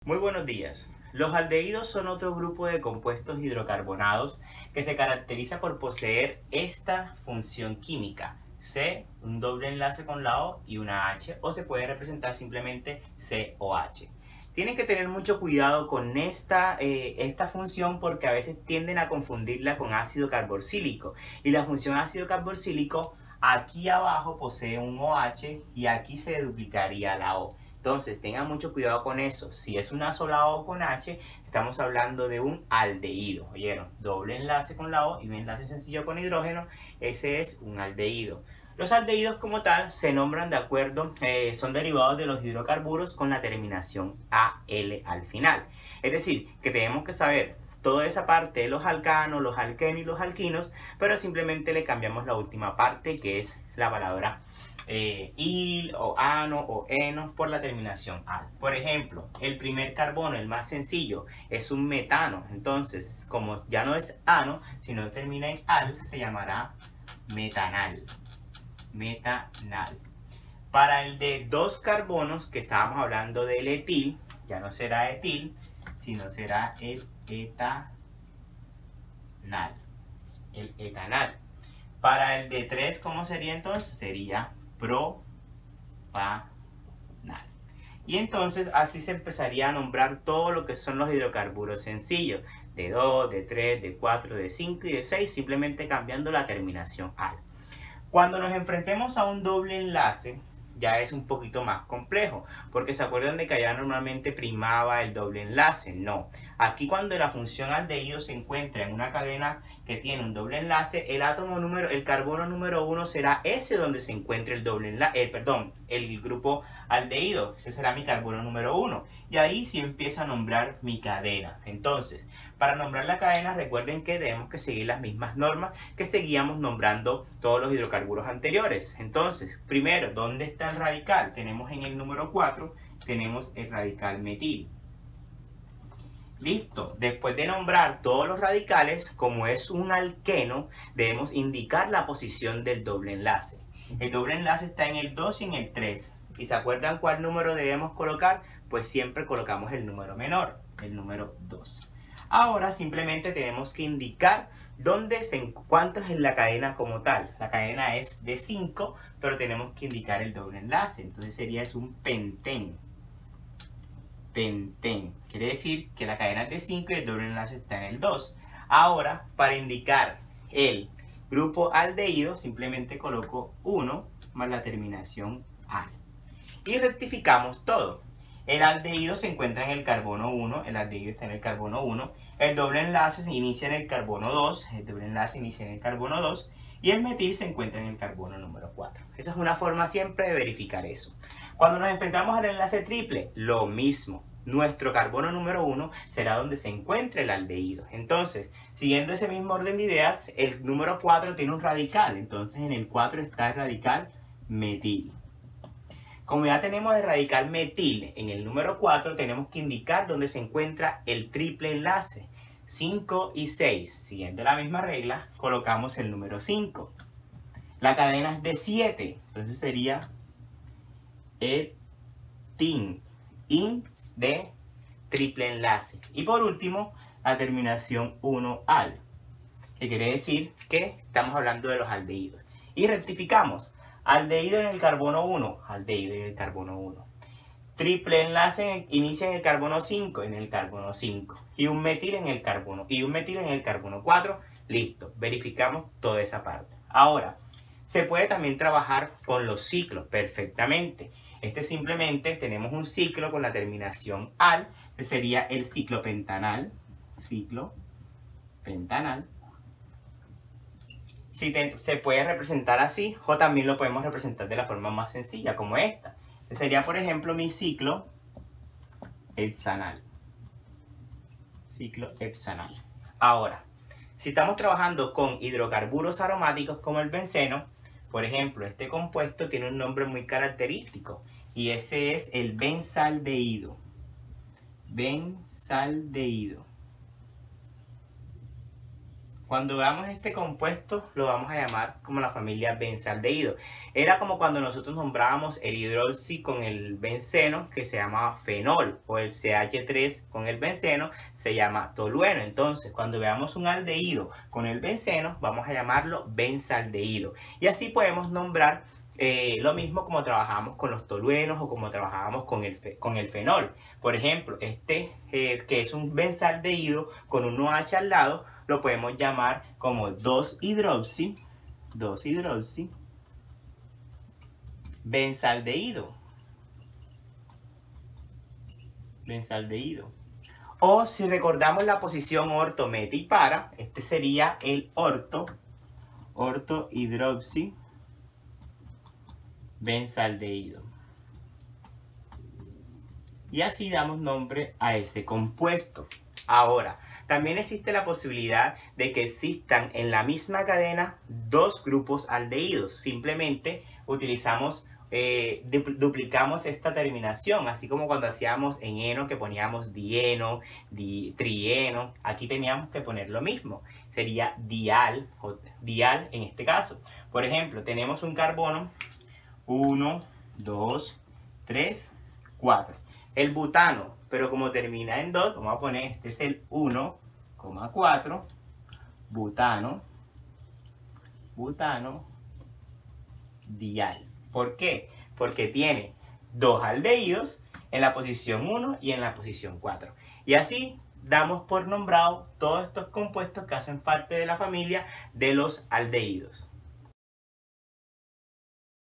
Muy buenos días. Los aldehídos son otro grupo de compuestos hidrocarbonados que se caracteriza por poseer esta función química. C, un doble enlace con la O y una H, o se puede representar simplemente COH. Tienen que tener mucho cuidado con esta función porque a veces tienden a confundirla con ácido carboxílico. Y la función ácido carboxílico aquí abajo posee un OH y aquí se duplicaría la O. Entonces, tengan mucho cuidado con eso. Si es una sola O con H, estamos hablando de un aldehído. ¿Oyeron? Doble enlace con la O y un enlace sencillo con hidrógeno. Ese es un aldehído. Los aldehídos como tal se nombran de acuerdo, son derivados de los hidrocarburos con la terminación AL al final. Es decir, que tenemos que saber toda esa parte de los alcanos, los alquenos y los alquinos, pero simplemente le cambiamos la última parte que es la palabra il o ano o eno por la terminación al. Por ejemplo, el primer carbono, el más sencillo, es un metano. Entonces, como ya no es ano, sino termina en al, se llamará metanal. Metanal. Para el de dos carbonos, que estábamos hablando del etil, ya no será etil, sino será el etanal. El etanal. Para el de 3, ¿cómo sería entonces? Sería propanal. Y entonces así se empezaría a nombrar todo lo que son los hidrocarburos sencillos. De 2, de 3, de 4, de 5 y de 6, simplemente cambiando la terminación al. Cuando nos enfrentemos a un doble enlace, ya es un poquito más complejo, porque se acuerdan de que allá normalmente primaba el doble enlace. No, aquí cuando la función aldehído se encuentra en una cadena que tiene un doble enlace, el carbono número 1 será ese donde se encuentra el doble enlace, el grupo aldehído. Ese será mi carbono número 1 y ahí sí empieza a nombrar mi cadena. Entonces, para nombrar la cadena, recuerden que tenemos que seguir las mismas normas que seguíamos nombrando todos los hidrocarburos anteriores. Entonces, primero, ¿dónde está el radical? Tenemos en el número 4, tenemos el radical metil. Listo. Después de nombrar todos los radicales, como es un alqueno, debemos indicar la posición del doble enlace. El doble enlace está en el 2 y en el 3. ¿Y se acuerdan cuál número debemos colocar? Pues siempre colocamos el número menor, el número 2. Ahora simplemente tenemos que indicar cuánto es la cadena como tal. La cadena es de 5, pero tenemos que indicar el doble enlace. Entonces sería un pentén. Pentén. Quiere decir que la cadena es de 5 y el doble enlace está en el 2. Ahora, para indicar el grupo aldehído, simplemente coloco 1 más la terminación al. Y rectificamos todo. El aldehído se encuentra en el carbono 1, el aldehído está en el carbono 1, el doble enlace se inicia en el carbono 2, el doble enlace inicia en el carbono 2 y el metil se encuentra en el carbono número 4. Esa es una forma siempre de verificar eso. Cuando nos enfrentamos al enlace triple, lo mismo. Nuestro carbono número 1 será donde se encuentre el aldehído. Entonces, siguiendo ese mismo orden de ideas, el número 4 tiene un radical. Entonces, en el 4 está el radical metil. Como ya tenemos el radical metil en el número 4, tenemos que indicar dónde se encuentra el triple enlace. 5 y 6. Siguiendo la misma regla, colocamos el número 5. La cadena es de 7. Entonces sería etin. In de triple enlace. Y por último, la terminación 1 al. Que quiere decir que estamos hablando de los aldehídos. Y rectificamos. Aldehído en el carbono 1, aldehído en el carbono 1. Triple enlace inicia en el carbono 5, en el carbono 5. Y un metil en el carbono 4. Listo, verificamos toda esa parte. Ahora, se puede también trabajar con los ciclos perfectamente. Simplemente tenemos un ciclo con la terminación al, que sería el ciclo pentanal. Ciclo pentanal. Se puede representar así o también lo podemos representar de la forma más sencilla como esta. Sería, por ejemplo, mi ciclo hexanal. Ciclo hexanal. Ahora, si estamos trabajando con hidrocarburos aromáticos como el benceno, por ejemplo, este compuesto tiene un nombre muy característico y ese es el benzaldehído. Benzaldehído. Cuando veamos este compuesto lo vamos a llamar como la familia benzaldehído. Era como cuando nosotros nombrábamos el hidroxi con el benceno, que se llamaba fenol, o el CH3 con el benceno se llama tolueno. Entonces cuando veamos un aldehído con el benceno vamos a llamarlo benzaldehído. Y así podemos nombrar lo mismo como trabajamos con los toluenos o como trabajábamos con el fenol. Por ejemplo, que es un benzaldehído con un OH al lado, lo podemos llamar como 2-hidroxi benzaldehído. O si recordamos la posición orto, meta y para, este sería el orto-hidroxi benzaldehído. Y así damos nombre a ese compuesto. Ahora, también existe la posibilidad de que existan en la misma cadena dos grupos aldehídos. Simplemente utilizamos, duplicamos esta terminación, así como cuando hacíamos en eno que poníamos dieno, trieno. Aquí teníamos que poner lo mismo. Sería dial, o dial en este caso. Por ejemplo, tenemos un carbono 1, 2, 3, 4. El butano, pero como termina en 2, vamos a poner, este es el 1,4, butano, dial. ¿Por qué? Porque tiene dos aldehídos en la posición 1 y en la posición 4. Y así damos por nombrado todos estos compuestos que hacen parte de la familia de los aldehídos.